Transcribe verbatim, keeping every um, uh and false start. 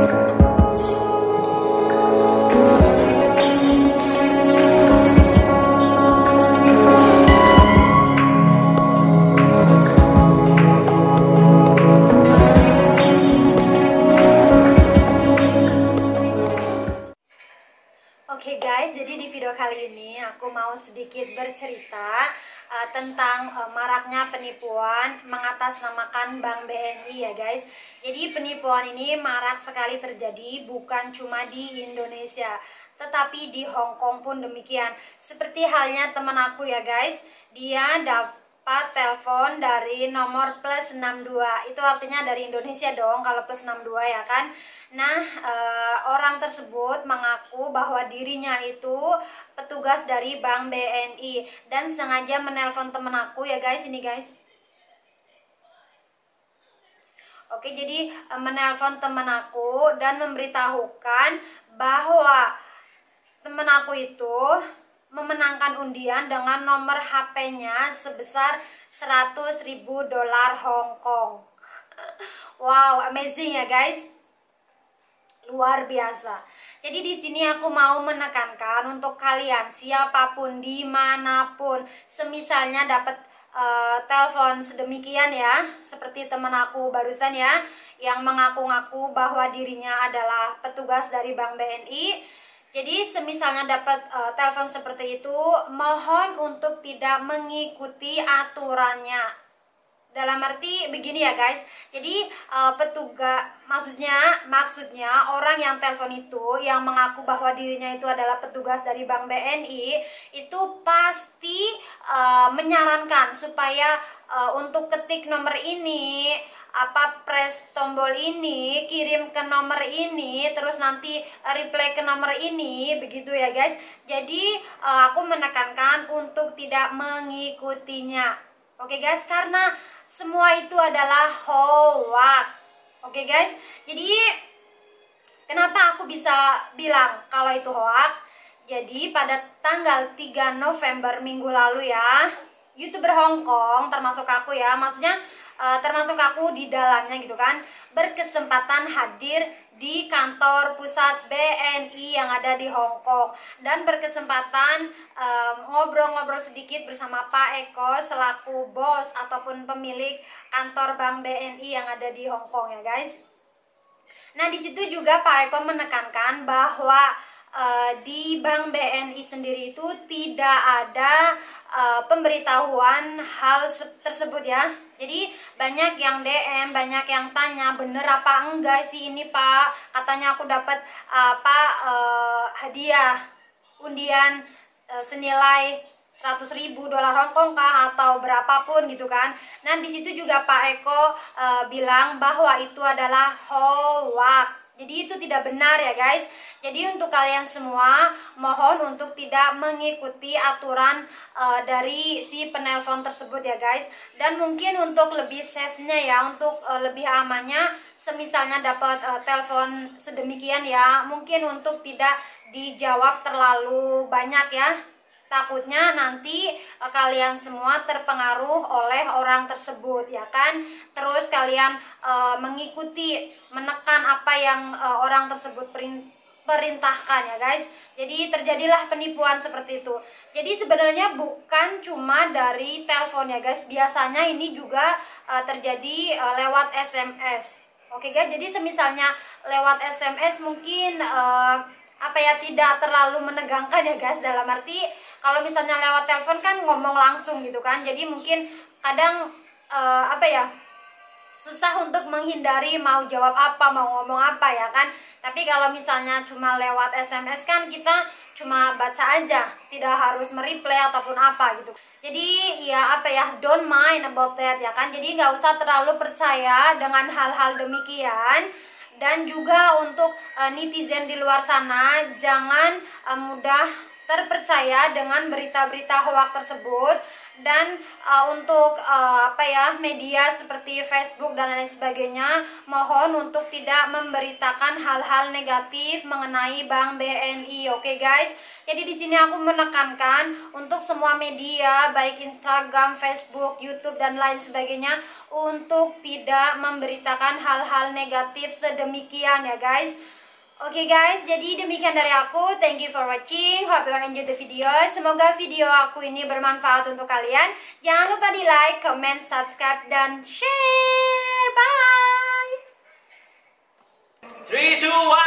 Oke guys, jadi di video kali ini aku mau sedikit bercerita uh, tentang uh, maraknya penipuan mengatasnamakan Bank B N I ya guys. Jadi penipuan ini marak sekali terjadi bukan cuma di Indonesia, tetapi di Hong Kong pun demikian. Seperti halnya teman aku ya guys, dia dapat telepon dari nomor plus enam dua. Itu artinya dari Indonesia dong kalau plus enam dua ya kan. Nah, e, orang tersebut mengaku bahwa dirinya itu petugas dari Bank B N I dan sengaja menelpon temen aku ya guys, ini guys. Oke, jadi e, menelpon temen aku dan memberitahukan bahwa temen aku itu memenangkan undian dengan nomor H P-nya sebesar seratus ribu dolar Hong Kong. Wow, amazing ya guys. Luar biasa. Jadi di sini aku mau menekankan untuk kalian siapapun dimanapun, semisalnya dapat uh, telepon sedemikian ya, seperti teman aku barusan ya, yang mengaku-ngaku bahwa dirinya adalah petugas dari Bank B N I. Jadi semisalnya dapat uh, telepon seperti itu, mohon untuk tidak mengikuti aturannya. Dalam arti begini ya guys, jadi uh, petugas, maksudnya maksudnya orang yang telepon itu, yang mengaku bahwa dirinya itu adalah petugas dari Bank B N I, itu pasti uh, menyarankan supaya uh, untuk ketik nomor ini, apa press tombol ini, kirim ke nomor ini, terus nanti reply ke nomor ini, begitu ya guys. Jadi uh, aku menekankan untuk tidak mengikutinya. Oke guys, karena semua itu adalah hoax. Oke guys, jadi kenapa aku bisa bilang kalau itu hoax? Jadi pada tanggal tiga November minggu lalu ya, YouTuber Hong Kong termasuk aku ya, maksudnya uh, termasuk aku di dalamnya gitu kan, berkesempatan hadir di kantor pusat B N I yang ada di Hong Kong dan berkesempatan ngobrol-ngobrol um, sedikit bersama Pak Eko selaku bos ataupun pemilik kantor Bank B N I yang ada di Hong Kong ya guys. Nah di situ juga Pak Eko menekankan bahwa uh, di Bank B N I sendiri itu tidak ada uh, pemberitahuan hal tersebut ya. Jadi banyak yang D M, banyak yang tanya bener apa enggak sih ini Pak, katanya aku dapat apa uh, hadiah undian uh, senilai seratus ribu dolar Hong Kong kah atau berapapun gitu kan. Nah di situ juga Pak Eko uh, bilang bahwa itu adalah hoax. Jadi itu tidak benar ya guys. Jadi untuk kalian semua mohon untuk tidak mengikuti aturan uh, dari si penelpon tersebut ya guys. Dan mungkin untuk lebih safe-nya ya, untuk uh, lebih amannya, semisalnya dapat uh, telepon sedemikian ya, mungkin untuk tidak dijawab terlalu banyak ya. Takutnya nanti e, kalian semua terpengaruh oleh orang tersebut ya kan. Terus kalian e, mengikuti, menekan apa yang e, orang tersebut perintahkan ya guys. Jadi terjadilah penipuan seperti itu. Jadi sebenarnya bukan cuma dari telepon ya guys. Biasanya ini juga e, terjadi e, lewat S M S. Oke guys, jadi semisalnya lewat S M S mungkin e, apa ya, tidak terlalu menegangkan ya guys, dalam arti kalau misalnya lewat telepon kan ngomong langsung gitu kan, jadi mungkin kadang uh, apa ya, susah untuk menghindari mau jawab apa, mau ngomong apa ya kan. Tapi kalau misalnya cuma lewat S M S kan kita cuma baca aja, tidak harus mereply ataupun apa gitu. Jadi ya apa ya, don't mind about that ya kan. Jadi nggak usah terlalu percaya dengan hal-hal demikian. Dan juga untuk uh, netizen di luar sana, jangan uh, mudah terpercaya dengan berita-berita hoax tersebut. Dan uh, untuk uh, apa ya media seperti Facebook dan lain sebagainya, mohon untuk tidak memberitakan hal-hal negatif mengenai Bank B N I. Oke okay, guys. Jadi di sini aku menekankan untuk semua media baik Instagram, Facebook, YouTube dan lain sebagainya untuk tidak memberitakan hal-hal negatif sedemikian ya guys. Oke okay guys, jadi demikian dari aku. Thank you for watching. Hope you enjoy the video. Semoga video aku ini bermanfaat untuk kalian. Jangan lupa di like, comment, subscribe, dan share. Bye. three, two, one.